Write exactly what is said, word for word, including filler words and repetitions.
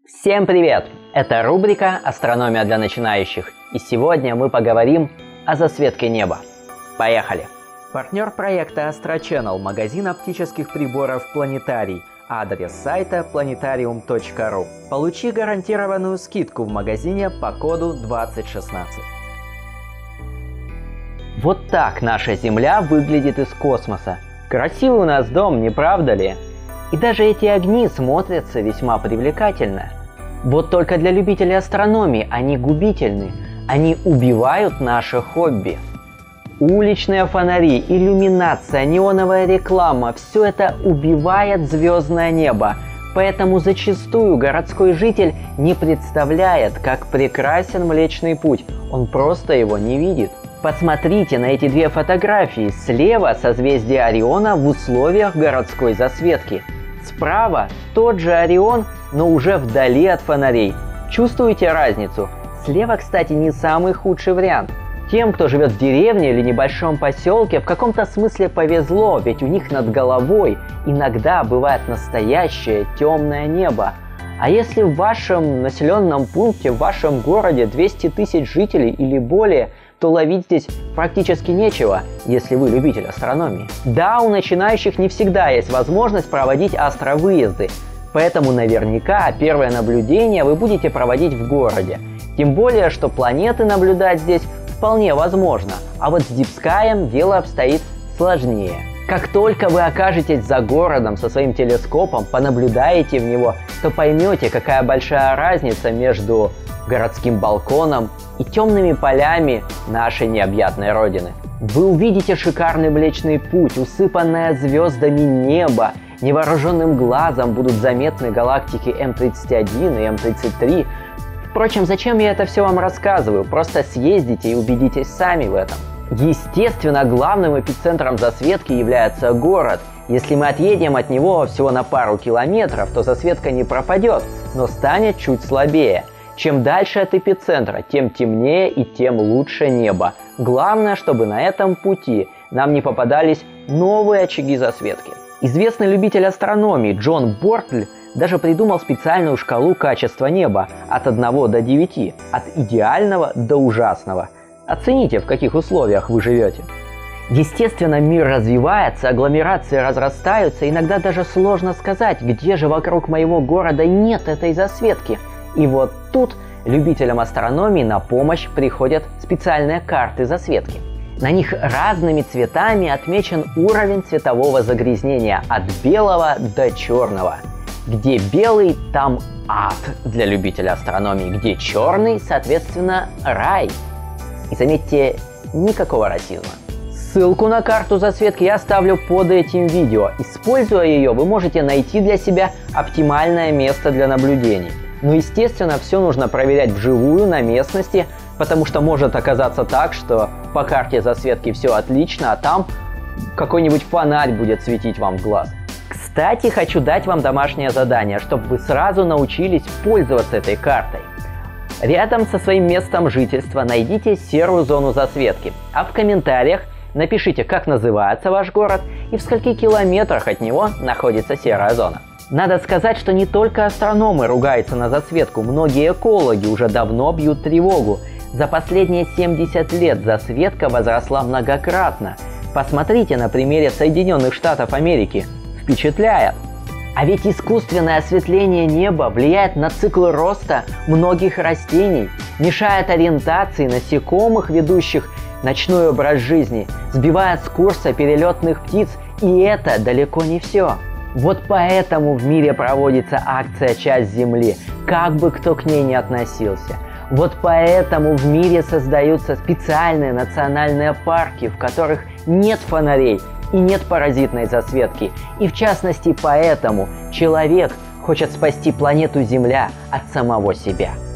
Всем привет! Это рубрика «Астрономия для начинающих», и сегодня мы поговорим о засветке неба. Поехали! Партнер проекта Astro Channel – магазин оптических приборов «Планетарий». Адрес сайта планетариум точка ру. Получи гарантированную скидку в магазине по коду двадцать шестнадцать. Вот так наша Земля выглядит из космоса. Красивый у нас дом, не правда ли? И даже эти огни смотрятся весьма привлекательно. Вот только для любителей астрономии они губительны. Они убивают наше хобби. Уличные фонари, иллюминация, неоновая реклама – все это убивает звездное небо. Поэтому зачастую городской житель не представляет, как прекрасен Млечный Путь. Он просто его не видит. Посмотрите на эти две фотографии. Слева созвездие Ориона в условиях городской засветки. Справа тот же Орион, но уже вдали от фонарей. Чувствуете разницу? Слева, кстати, не самый худший вариант. Тем, кто живет в деревне или небольшом поселке, в каком-то смысле повезло, ведь у них над головой иногда бывает настоящее темное небо. А если в вашем населенном пункте, в вашем городе двести тысяч жителей или более, то ловить здесь практически нечего, если вы любитель астрономии. Да, у начинающих не всегда есть возможность проводить астровыезды, поэтому наверняка первое наблюдение вы будете проводить в городе. Тем более, что планеты наблюдать здесь вполне возможно, а вот с Deep Sky дело обстоит сложнее. Как только вы окажетесь за городом со своим телескопом, понаблюдаете в него, то поймете, какая большая разница между городским балконом и темными полями нашей необъятной Родины. Вы увидите шикарный Млечный Путь, усыпанное звездами небо. Невооруженным глазом будут заметны галактики эм тридцать один и эм тридцать три. Впрочем, зачем я это все вам рассказываю? Просто съездите и убедитесь сами в этом. Естественно, главным эпицентром засветки является город. Если мы отъедем от него всего на пару километров, то засветка не пропадет, но станет чуть слабее. Чем дальше от эпицентра, тем темнее и тем лучше небо. Главное, чтобы на этом пути нам не попадались новые очаги засветки. Известный любитель астрономии Джон Бортль даже придумал специальную шкалу качества неба от одного до девяти, от идеального до ужасного. Оцените, в каких условиях вы живете. Естественно, мир развивается, агломерации разрастаются, иногда даже сложно сказать, где же вокруг моего города нет этой засветки. И вот тут любителям астрономии на помощь приходят специальные карты засветки. На них разными цветами отмечен уровень цветового загрязнения от белого до черного. Где белый, там ад для любителя астрономии, где черный, соответственно, рай. И заметьте, никакого расизма. Ссылку на карту засветки я оставлю под этим видео. Используя ее, вы можете найти для себя оптимальное место для наблюдений. Но, естественно, все нужно проверять вживую на местности, потому что может оказаться так, что по карте засветки все отлично, а там какой-нибудь фонарь будет светить вам в глаз. Кстати, хочу дать вам домашнее задание, чтобы вы сразу научились пользоваться этой картой. Рядом со своим местом жительства найдите серую зону засветки, а в комментариях напишите, как называется ваш город и в скольких километрах от него находится серая зона. Надо сказать, что не только астрономы ругаются на засветку, многие экологи уже давно бьют тревогу. За последние семьдесят лет засветка возросла многократно. Посмотрите на примере Соединенных Штатов Америки. Впечатляет! А ведь искусственное осветление неба влияет на цикл роста многих растений, мешает ориентации насекомых, ведущих ночной образ жизни, сбивает с курса перелетных птиц, и это далеко не все. Вот поэтому в мире проводится акция «Часть Земли», как бы кто к ней ни относился. Вот поэтому в мире создаются специальные национальные парки, в которых нет фонарей и нет паразитной засветки. И в частности поэтому человек хочет спасти планету Земля от самого себя.